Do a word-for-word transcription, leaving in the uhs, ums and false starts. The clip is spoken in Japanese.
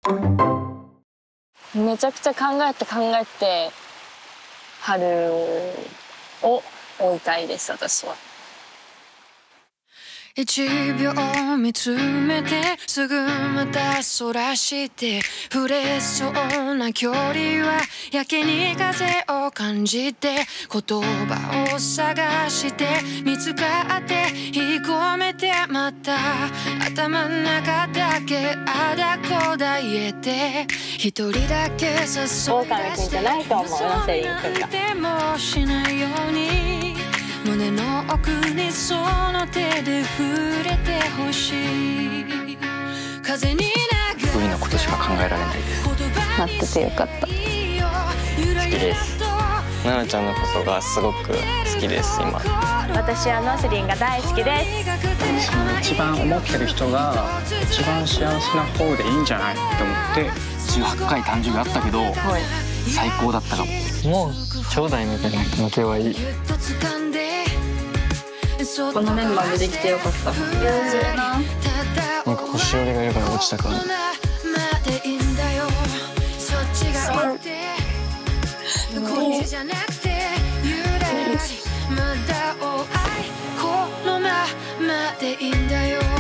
めちゃくちゃ考えて考えて春を追いたいです私は。 一秒見つめてすぐまたそらして触れそうな距離はやけに風を感じて言葉を探して見つかって引っ込めてまた頭の中だけあだこだ言えて一人だけ誘い出して嘘なんてもしないように胸の奥にその手で触れてほしい風に海のことしか考えられないです。 待っててよかった。 好きです。奈々ちゃんのことがすごく好きです今。 私はノスリンが大好きです。 その一番思ってる人が一番幸せな方でいいんじゃないって思ってじゅうはちかい誕生日あったけど、はい、最高だったかも。もう兄弟みたいな関係はいい。 このメンバーでできてよかった。 なんか星折りがいるから落ちたから。 まだお愛このままでいいんだよ。